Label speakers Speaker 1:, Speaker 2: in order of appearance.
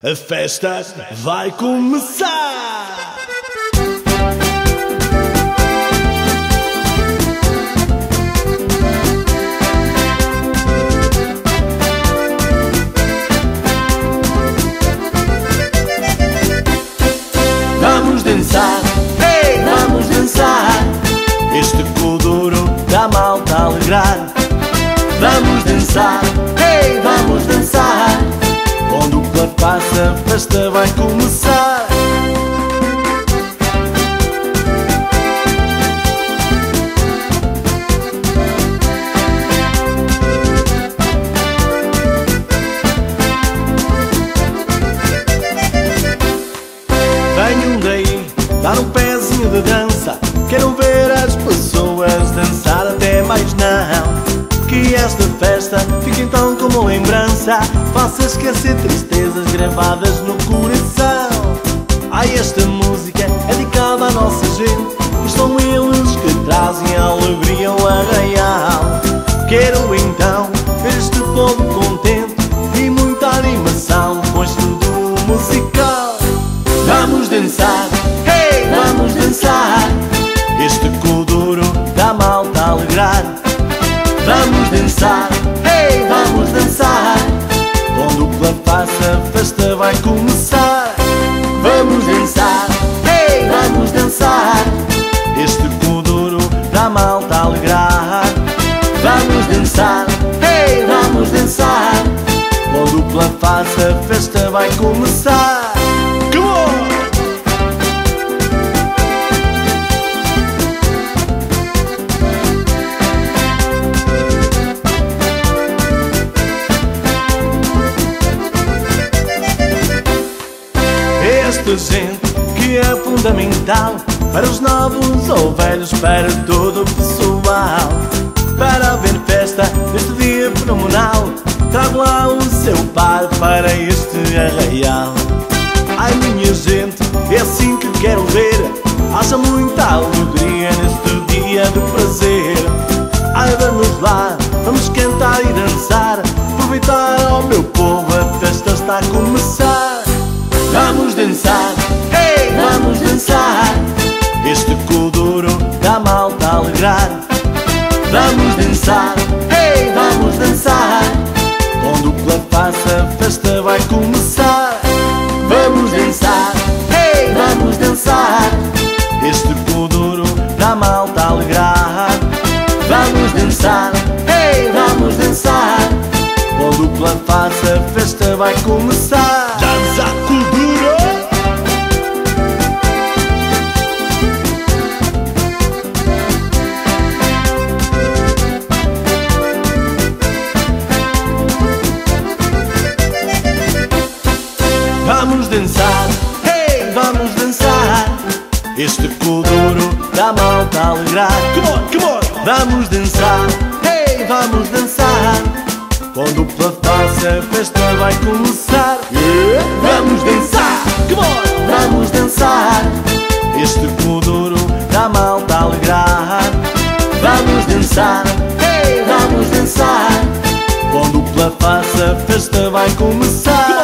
Speaker 1: A festa vai começar!
Speaker 2: Vamos dançar, hey, vamos dançar.
Speaker 1: Este Kuduro dá malta a alegrar.
Speaker 2: Vamos dançar, hey, vamos dançar.
Speaker 1: Quando o clube passa, a festa vai começar. Venham daí, dar um pezinho de dança. Quero ver as pessoas dançar até mais não. Que esta festa fique então como lembrança, faça esquecer tristezas gravadas no coração. Ai, esta música é dedicada à nossa gente, pois são eles que trazem a alegria ao arraial. Quero então ver este povo contente e muita animação com estudo musical.
Speaker 2: Vamos dançar, hey, vamos dançar.
Speaker 1: Este Kuduro dá malta a alegrar.
Speaker 2: Vamos dançar, hey, vamos dançar.
Speaker 1: Quando o clube passa, a festa vai começar.
Speaker 2: Vamos dançar, hey, vamos dançar.
Speaker 1: Este Kuduro dá malta a alegrar.
Speaker 2: Vamos dançar, hey, vamos dançar.
Speaker 1: Quando o clube passa, a festa vai começar. Come on! Esta gente que é fundamental para os novos ou velhos, para todo o pessoal. Para ver festa neste dia fenomenal, trago lá o seu par para este arraial. Ai, minha gente, é assim que quero ver. Haja muita alegria neste dia de prazer. Ai, vamos lá, vamos cantar e dançar, aproveitar ao meu povo, a festa está a começar.
Speaker 2: Vamos dançar, hey, vamos dançar.
Speaker 1: Este Kuduro dá malta a alegrar.
Speaker 2: Vamos dançar, hey, vamos dançar.
Speaker 1: Quando o clube passa, a festa vai começar.
Speaker 2: Vamos dançar, hey, vamos dançar.
Speaker 1: Este Kuduro dá malta a alegrar.
Speaker 2: Vamos dançar, hey, vamos dançar.
Speaker 1: Quando o clube passa, a festa vai começar. Dança Kuduro! Vamos dançar, hey, vamos dançar. Este Kuduro dá malta a alegrar. Come on, come on! Vamos dançar, hey, vamos dançar. Quando o clube passa, a festa vai começar.
Speaker 2: Yeah. Vamos dançar,
Speaker 1: come on!
Speaker 2: Vamos dançar.
Speaker 1: Este Kuduro dá malta a alegrar.
Speaker 2: Vamos dançar, hey, vamos dançar.
Speaker 1: Quando o clube passa, a festa vai começar.